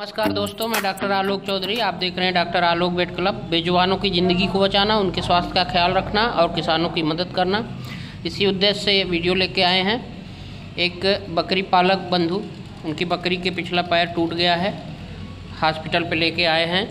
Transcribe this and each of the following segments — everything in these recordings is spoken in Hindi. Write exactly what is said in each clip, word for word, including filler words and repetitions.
नमस्कार दोस्तों, मैं डॉक्टर आलोक चौधरी। आप देख रहे हैं डॉक्टर आलोक वेट क्लब। बेजुबानों की ज़िंदगी को बचाना, उनके स्वास्थ्य का ख्याल रखना और किसानों की मदद करना, इसी उद्देश्य से ये वीडियो लेके आए हैं। एक बकरी पालक बंधु, उनकी बकरी के पिछला पैर टूट गया है, हॉस्पिटल पे लेके आए हैं।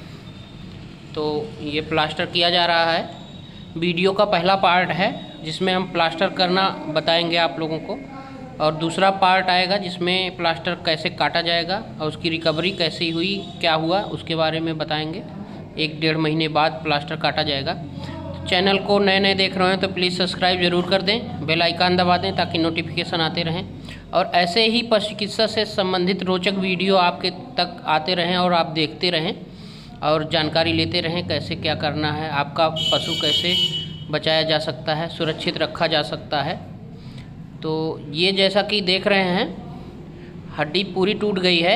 तो ये प्लास्टर किया जा रहा है। वीडियो का पहला पार्ट है जिसमें हम प्लास्टर करना बताएंगे आप लोगों को, और दूसरा पार्ट आएगा जिसमें प्लास्टर कैसे काटा जाएगा और उसकी रिकवरी कैसी हुई, क्या हुआ, उसके बारे में बताएंगे। एक डेढ़ महीने बाद प्लास्टर काटा जाएगा। तो चैनल को नए नए देख रहे हैं तो प्लीज़ सब्सक्राइब ज़रूर कर दें, बेल आइकन दबा दें ताकि नोटिफिकेशन आते रहें और ऐसे ही पशु चिकित्सा से संबंधित रोचक वीडियो आपके तक आते रहें और आप देखते रहें और जानकारी लेते रहें कैसे क्या करना है, आपका पशु कैसे बचाया जा सकता है, सुरक्षित रखा जा सकता है। तो ये जैसा कि देख रहे हैं, हड्डी पूरी टूट गई है,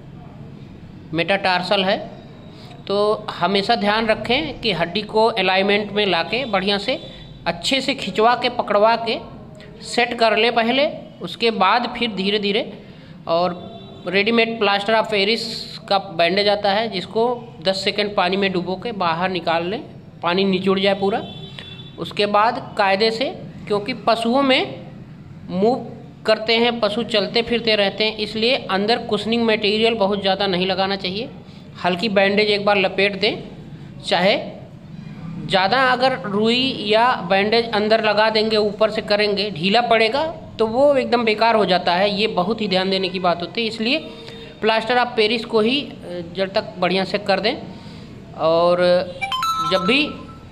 मेटाटार्सल है। तो हमेशा ध्यान रखें कि हड्डी को अलाइनमेंट में लाके बढ़िया से अच्छे से खिंचवा के पकड़वा के सेट कर ले पहले, उसके बाद फिर धीरे धीरे। और रेडीमेड प्लास्टर ऑफ पेरिस का बैंडेज आता है जिसको दस सेकंड पानी में डुबो के बाहर निकाल लें, पानी निचुड़ जाए पूरा। उसके बाद कायदे से, क्योंकि पशुओं में मूव करते हैं, पशु चलते फिरते रहते हैं, इसलिए अंदर कुशनिंग मटेरियल बहुत ज़्यादा नहीं लगाना चाहिए। हल्की बैंडेज एक बार लपेट दें, चाहे ज़्यादा अगर रुई या बैंडेज अंदर लगा देंगे, ऊपर से करेंगे, ढीला पड़ेगा तो वो एकदम बेकार हो जाता है। ये बहुत ही ध्यान देने की बात होती है, इसलिए प्लास्टर ऑफ पेरिस को ही जड़ तक बढ़िया से कर दें। और जब भी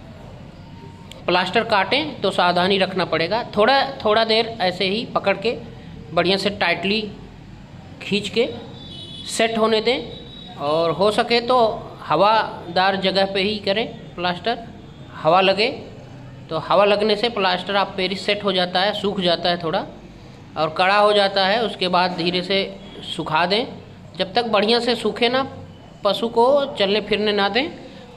प्लास्टर काटें तो सावधानी रखना पड़ेगा। थोड़ा थोड़ा देर ऐसे ही पकड़ के बढ़िया से टाइटली खींच के सेट होने दें और हो सके तो हवादार जगह पे ही करें प्लास्टर। हवा लगे तो हवा लगने से प्लास्टर आप पेरिस सेट हो जाता है, सूख जाता है थोड़ा और कड़ा हो जाता है। उसके बाद धीरे से सुखा दें, जब तक बढ़िया से सूखे ना, पशु को चलने फिरने ना दें,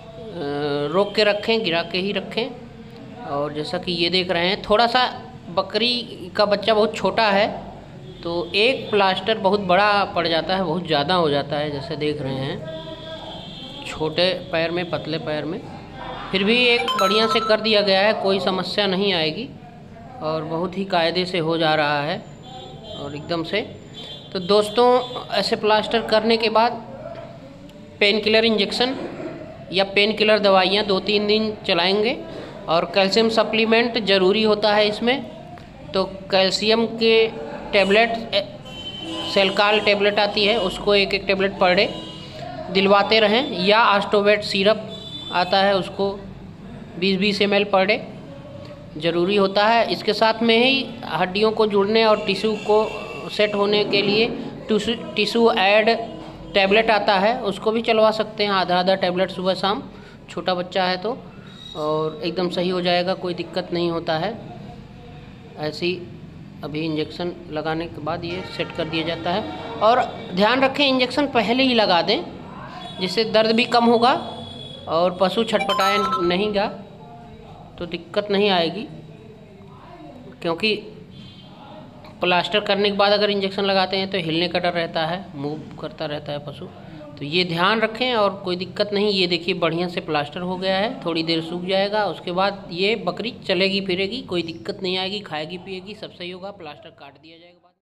रोक के रखें, गिरा के ही रखें। और जैसा कि ये देख रहे हैं, थोड़ा सा बकरी का बच्चा बहुत छोटा है तो एक प्लास्टर बहुत बड़ा पड़ जाता है, बहुत ज़्यादा हो जाता है। जैसे देख रहे हैं, छोटे पैर में, पतले पैर में, फिर भी एक बढ़िया से कर दिया गया है, कोई समस्या नहीं आएगी और बहुत ही कायदे से हो जा रहा है और एकदम से। तो दोस्तों, ऐसे प्लास्टर करने के बाद पेन किलर इंजेक्शन या पेन किलर दवाइयाँ दो तीन दिन चलाएंगे और कैल्शियम सप्लीमेंट ज़रूरी होता है इसमें। तो कैल्शियम के टैबलेट, सेलकाल टैबलेट आती है, उसको एक एक टैबलेट पर डे दिलवाते रहें, या आस्टोवेट सिरप आता है, उसको बीस बीस एम एल पर डे ज़रूरी होता है। इसके साथ में ही हड्डियों को जुड़ने और टिश्यू को सेट होने के लिए टिश्यू टिश्यू ऐड टैबलेट आता है, उसको भी चलवा सकते हैं, आधा आधा टैबलेट सुबह शाम। छोटा बच्चा है तो और एकदम सही हो जाएगा, कोई दिक्कत नहीं होता है। ऐसी अभी इंजेक्शन लगाने के बाद ये सेट कर दिया जाता है। और ध्यान रखें, इंजेक्शन पहले ही लगा दें, जिससे दर्द भी कम होगा और पशु छटपटाए नहींगा तो दिक्कत नहीं आएगी। क्योंकि प्लास्टर करने के बाद अगर इंजेक्शन लगाते हैं तो हिलने का डर रहता है, मूव करता रहता है पशु। तो ये ध्यान रखें और कोई दिक्कत नहीं। ये देखिए, बढ़िया से प्लास्टर हो गया है, थोड़ी देर सूख जाएगा, उसके बाद ये बकरी चलेगी फिरेगी, कोई दिक्कत नहीं आएगी, खाएगी पिएगी, सब सही होगा। प्लास्टर काट दिया जाएगा।